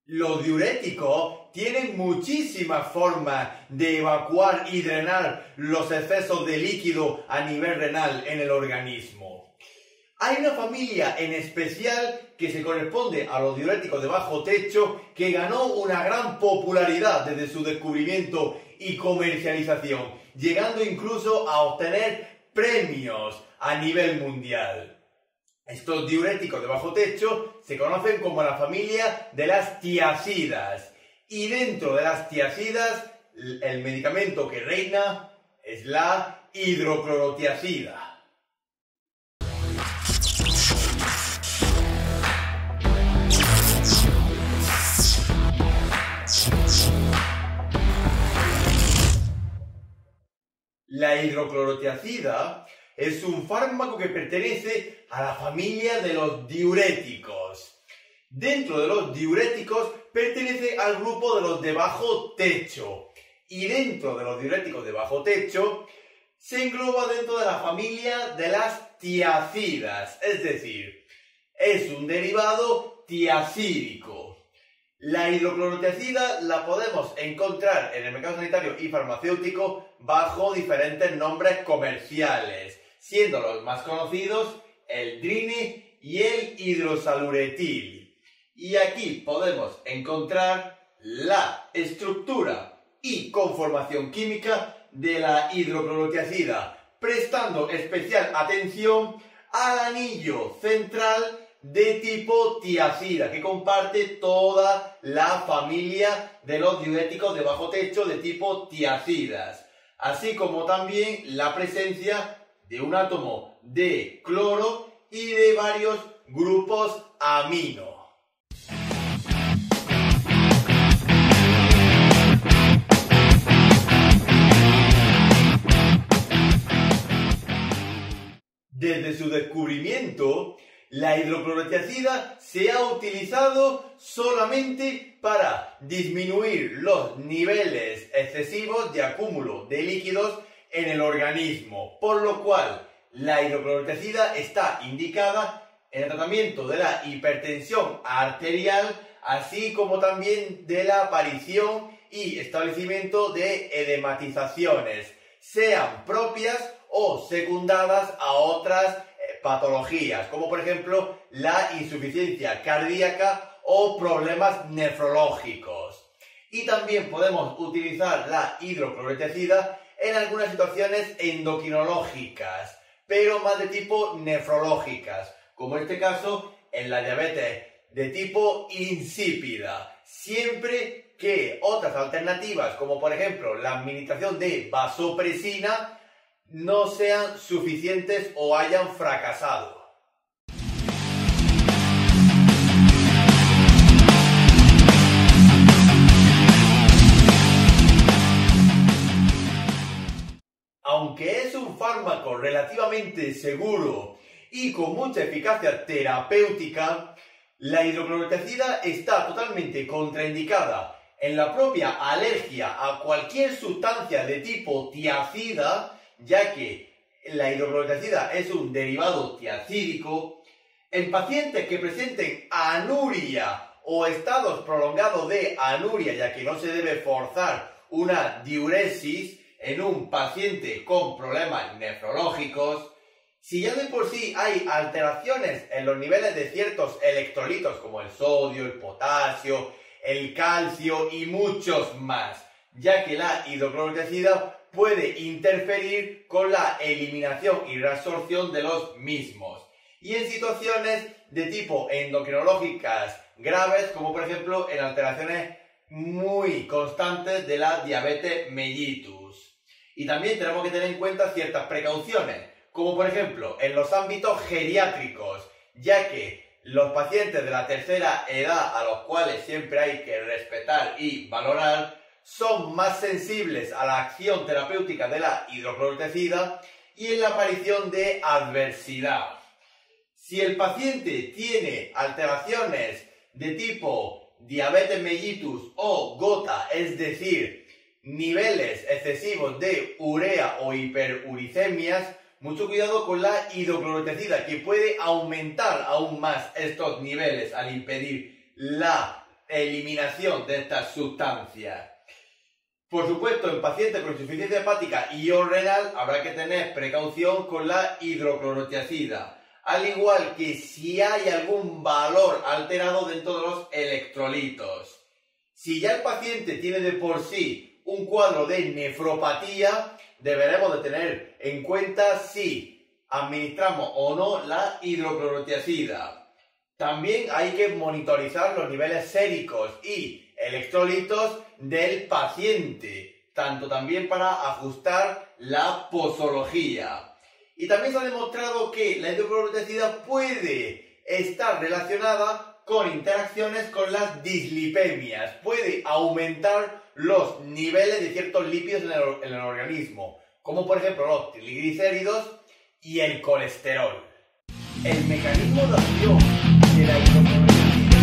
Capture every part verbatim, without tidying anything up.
Los diuréticos tienen muchísimas formas de evacuar y drenar los excesos de líquido a nivel renal en el organismo. Hay una familia en especial que se corresponde a los diuréticos de bajo techo que ganó una gran popularidad desde su descubrimiento y comercialización, llegando incluso a obtener premios a nivel mundial. Estos diuréticos de bajo techo se conocen como la familia de las tiazidas. Y dentro de las tiazidas, el medicamento que reina es la hidroclorotiazida. La hidroclorotiazida es un fármaco que pertenece a la familia de los diuréticos. Dentro de los diuréticos pertenece al grupo de los de bajo techo. Y dentro de los diuréticos de bajo techo se engloba dentro de la familia de las tiazidas. Es decir, es un derivado tiazídico. La hidroclorotiazida la podemos encontrar en el mercado sanitario y farmacéutico bajo diferentes nombres comerciales, siendo los más conocidos el Drine y el hidrosaluretil. Y aquí podemos encontrar la estructura y conformación química de la hidroclorotiazida, prestando especial atención al anillo central de tipo tiazida, que comparte toda la familia de los diuréticos de bajo techo de tipo tiazidas, así como también la presencia de un átomo de cloro y de varios grupos amino. Desde su descubrimiento, la hidroclorotiazida se ha utilizado solamente para disminuir los niveles excesivos de acúmulo de líquidos en el organismo, por lo cual la hidroclorotiazida está indicada en el tratamiento de la hipertensión arterial, así como también de la aparición y establecimiento de edematizaciones, sean propias o secundadas a otras patologías, como por ejemplo la insuficiencia cardíaca o problemas nefrológicos. Y también podemos utilizar la hidroclorotiazida en algunas situaciones endocrinológicas, pero más de tipo nefrológicas, como en este caso en la diabetes de tipo insípida, siempre que otras alternativas, como por ejemplo la administración de vasopresina, no sean suficientes o hayan fracasado. Aunque es un fármaco relativamente seguro y con mucha eficacia terapéutica, la hidroclorotiazida está totalmente contraindicada en la propia alergia a cualquier sustancia de tipo tiazida, ya que la hidroclorotiazida es un derivado tiazídico, en pacientes que presenten anuria o estados prolongados de anuria, ya que no se debe forzar una diuresis en un paciente con problemas nefrológicos, si ya de por sí hay alteraciones en los niveles de ciertos electrolitos como el sodio, el potasio, el calcio y muchos más, ya que la hidroclorotiazida puede interferir con la eliminación y reabsorción de los mismos. Y en situaciones de tipo endocrinológicas graves, como por ejemplo en alteraciones muy constantes de la diabetes mellitus. Y también tenemos que tener en cuenta ciertas precauciones, como por ejemplo en los ámbitos geriátricos, ya que los pacientes de la tercera edad, a los cuales siempre hay que respetar y valorar, son más sensibles a la acción terapéutica de la hidroclorotiazida y en la aparición de adversidad. Si el paciente tiene alteraciones de tipo diabetes mellitus o gota, es decir, niveles excesivos de urea o hiperuricemias, mucho cuidado con la hidroclorotiazida, que puede aumentar aún más estos niveles al impedir la eliminación de estas sustancias. Por supuesto, en pacientes con insuficiencia hepática y o renal habrá que tener precaución con la hidroclorotiazida, al igual que si hay algún valor alterado dentro de los electrolitos. Si ya el paciente tiene de por sí un cuadro de nefropatía, deberemos de tener en cuenta si administramos o no la hidroclorotiazida. También hay que monitorizar los niveles séricos y electrolitos del paciente, tanto también para ajustar la posología. Y también se ha demostrado que la hidroclorotiazida puede estar relacionada con interacciones con las dislipemias, puede aumentar los niveles de ciertos lípidos en el, en el organismo, como por ejemplo los triglicéridos y el colesterol. El mecanismo de acción de la hidroclorotiazida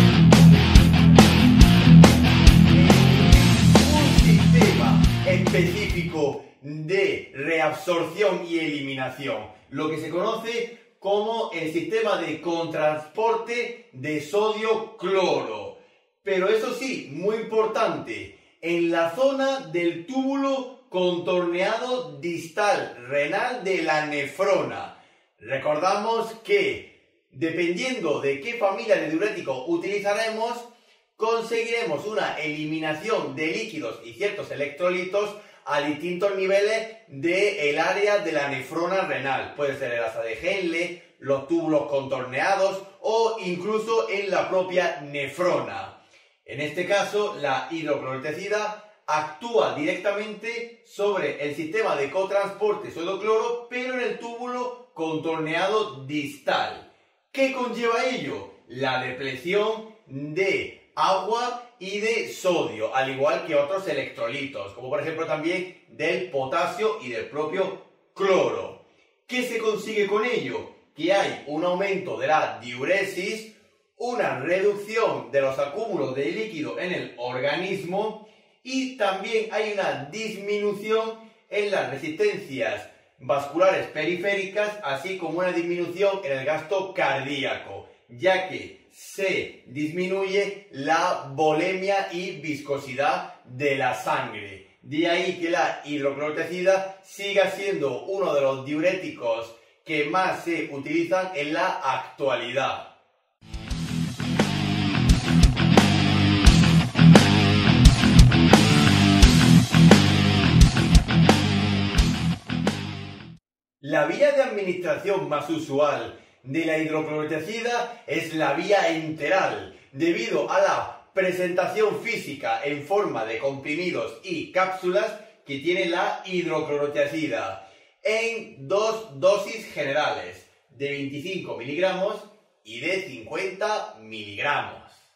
es un sistema específico de reabsorción y eliminación, lo que se conoce como el sistema de contransporte de sodio-cloro. Pero eso sí, muy importante, en la zona del túbulo contorneado distal renal de la nefrona. Recordamos que, dependiendo de qué familia de diurético utilizaremos, conseguiremos una eliminación de líquidos y ciertos electrolitos a distintos niveles del área de la nefrona renal. Puede ser el asa de Henle, los túbulos contorneados o incluso en la propia nefrona. En este caso, la hidroclorotiazida actúa directamente sobre el sistema de cotransporte sodio-cloro, pero en el túbulo contorneado distal. ¿Qué conlleva ello? La depleción de agua y de sodio, al igual que otros electrolitos, como por ejemplo también del potasio y del propio cloro. ¿Qué se consigue con ello? Que hay un aumento de la diuresis, una reducción de los acúmulos de líquido en el organismo y también hay una disminución en las resistencias vasculares periféricas, así como una disminución en el gasto cardíaco, ya que se disminuye la volemia y viscosidad de la sangre. De ahí que la hidroclorotiazida siga siendo uno de los diuréticos que más se utilizan en la actualidad. La vía de administración más usual de la hidroclorotiazida es la vía enteral, debido a la presentación física en forma de comprimidos y cápsulas que tiene la hidroclorotiazida, en dos dosis generales, de veinticinco miligramos y de cincuenta miligramos.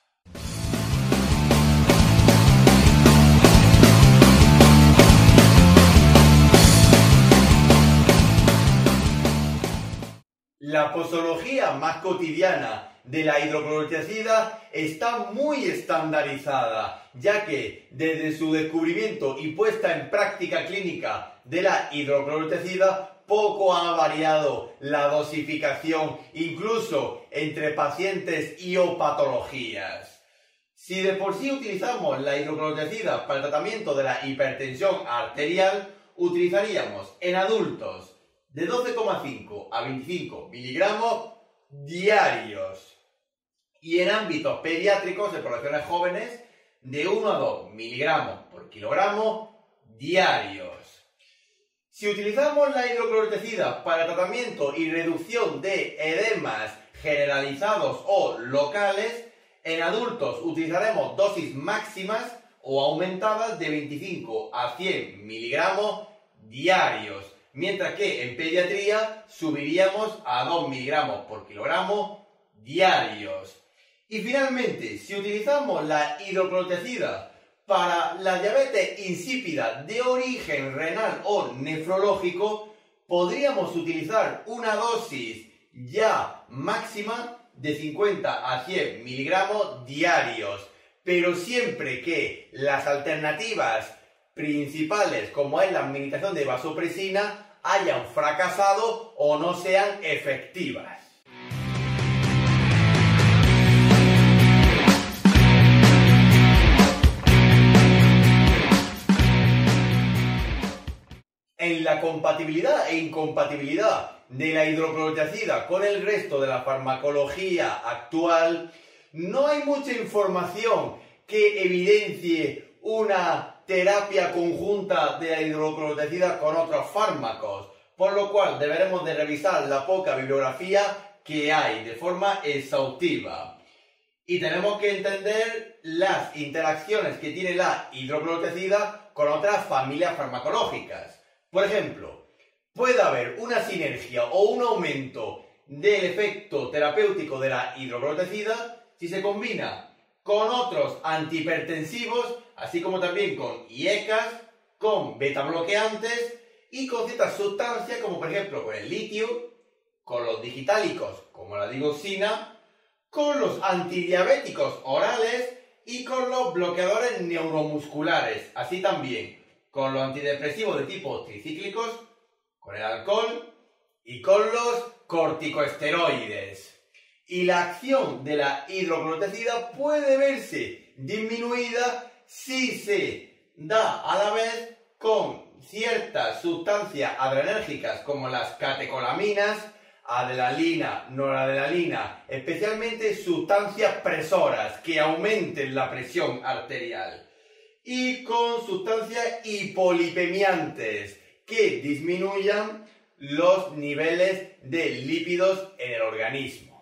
La posología más cotidiana de la hidroclorotiazida está muy estandarizada, ya que desde su descubrimiento y puesta en práctica clínica de la hidroclorotiazida poco ha variado la dosificación, incluso entre pacientes y o patologías. Si de por sí utilizamos la hidroclorotiazida para el tratamiento de la hipertensión arterial, utilizaríamos en adultos de doce coma cinco a veinticinco miligramos diarios y en ámbitos pediátricos, en poblaciones jóvenes, de uno a dos miligramos por kilogramo diarios. Si utilizamos la hidroclorotiazida para el tratamiento y reducción de edemas generalizados o locales, en adultos utilizaremos dosis máximas o aumentadas de veinticinco a cien miligramos diarios, mientras que en pediatría subiríamos a dos miligramos por kilogramo diarios. Y finalmente, si utilizamos la hidroclorotiazida para la diabetes insípida de origen renal o nefrológico, podríamos utilizar una dosis ya máxima de cincuenta a cien miligramos diarios, pero siempre que las alternativas principales, como es la administración de vasopresina, hayan fracasado o no sean efectivas. en la compatibilidad e incompatibilidad de la hidroclorotiazida con el resto de la farmacología actual, no hay mucha información que evidencie una terapia conjunta de la hidroclorotiazida con otros fármacos, por lo cual deberemos de revisar la poca bibliografía que hay de forma exhaustiva. Y tenemos que entender las interacciones que tiene la hidroclorotiazida con otras familias farmacológicas. Por ejemplo, puede haber una sinergia o un aumento del efecto terapéutico de la hidroclorotiazida si se combina con otros antihipertensivos, así como también con I E C As, con betabloqueantes y con ciertas sustancias como por ejemplo con el litio, con los digitálicos como la digoxina, con los antidiabéticos orales y con los bloqueadores neuromusculares, así también con los antidepresivos de tipo tricíclicos, con el alcohol y con los corticosteroides. Y la acción de la hidroclorotiazida puede verse disminuida si se da a la vez con ciertas sustancias adrenérgicas como las catecolaminas, adrenalina, noradrenalina, especialmente sustancias presoras que aumenten la presión arterial, y con sustancias hipolipemiantes que disminuyan los niveles de lípidos en el organismo.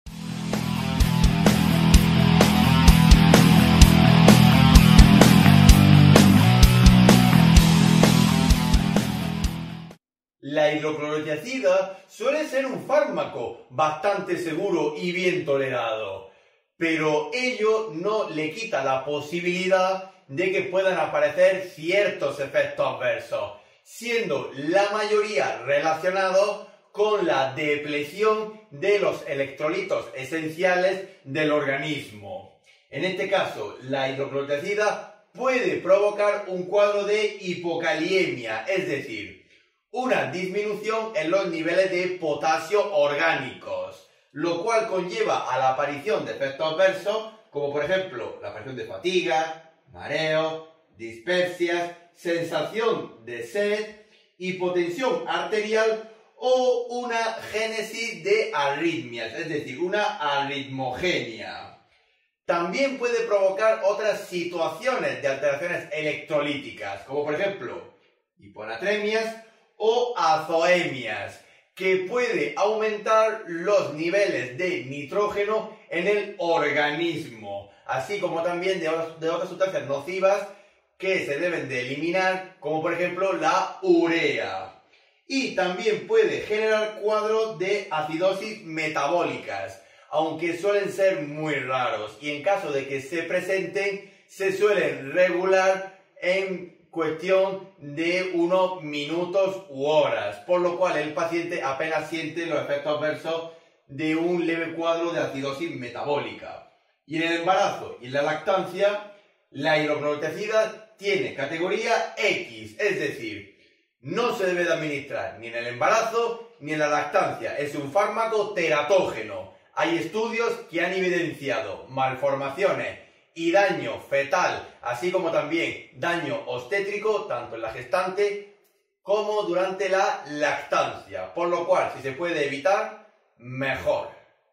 La hidroclorotiazida suele ser un fármaco bastante seguro y bien tolerado, pero ello no le quita la posibilidad de que puedan aparecer ciertos efectos adversos, siendo la mayoría relacionados con la depleción de los electrolitos esenciales del organismo. En este caso, la hidroclorotiazida puede provocar un cuadro de hipokaliemia, es decir, una disminución en los niveles de potasio orgánicos, lo cual conlleva a la aparición de efectos adversos, como por ejemplo la aparición de fatiga, mareo, dispepsias, sensación de sed, hipotensión arterial o una génesis de arritmias, es decir, una arritmogenia. También puede provocar otras situaciones de alteraciones electrolíticas, como por ejemplo hiponatremias o azoemias, que puede aumentar los niveles de nitrógeno en el organismo, así como también de, de otras sustancias nocivas que se deben de eliminar, como por ejemplo la urea. Y también puede generar cuadros de acidosis metabólicas, aunque suelen ser muy raros, y en caso de que se presenten, se suelen regular en cuestión de unos minutos u horas, por lo cual el paciente apenas siente los efectos adversos de un leve cuadro de acidosis metabólica. Y en el embarazo y en la lactancia, la hidroclorotiazida tiene categoría X, es decir, no se debe de administrar ni en el embarazo ni en la lactancia, es un fármaco teratógeno. Hay estudios que han evidenciado malformaciones y daño fetal, así como también daño obstétrico, tanto en la gestante como durante la lactancia, por lo cual, si se puede evitar, mejor.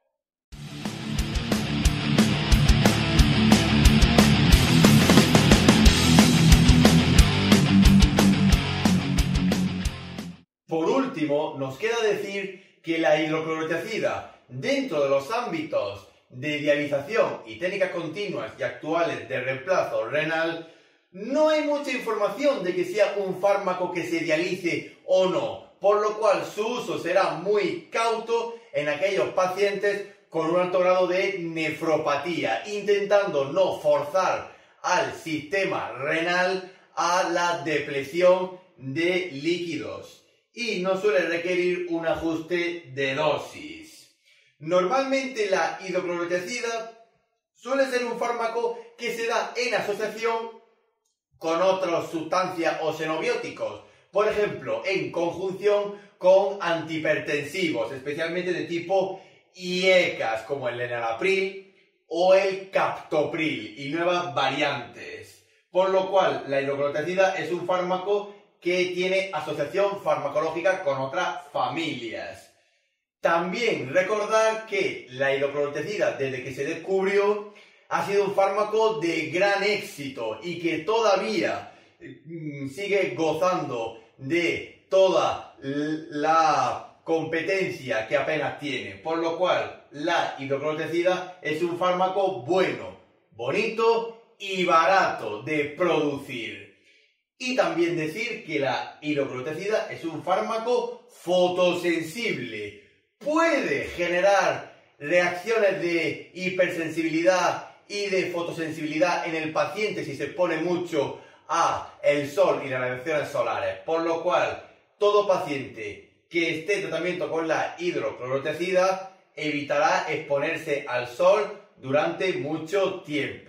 Por último, nos queda decir que la hidroclorotiazida, dentro de los ámbitos de dialización y técnicas continuas y actuales de reemplazo renal, no hay mucha información de que sea un fármaco que se dialice o no, por lo cual su uso será muy cauto en aquellos pacientes con un alto grado de nefropatía, intentando no forzar al sistema renal a la depleción de líquidos, y no suele requerir un ajuste de dosis. Normalmente la hidroclorotiazida suele ser un fármaco que se da en asociación con otras sustancias o xenobióticos, por ejemplo, en conjunción con antihipertensivos, especialmente de tipo I E C As, como el enalapril o el captopril y nuevas variantes. Por lo cual, la hidroclorotiazida es un fármaco que tiene asociación farmacológica con otras familias. También recordar que la hidroclorotecida, desde que se descubrió, ha sido un fármaco de gran éxito y que todavía mm, sigue gozando de toda la competencia que apenas tiene. Por lo cual, la hidroclorotecida es un fármaco bueno, bonito y barato de producir. Y también decir que la hidroclorotecida es un fármaco fotosensible. Puede generar reacciones de hipersensibilidad y de fotosensibilidad en el paciente si se expone mucho a el sol y las radiaciones solares. Por lo cual, todo paciente que esté en tratamiento con la hidroclorotecida evitará exponerse al sol durante mucho tiempo.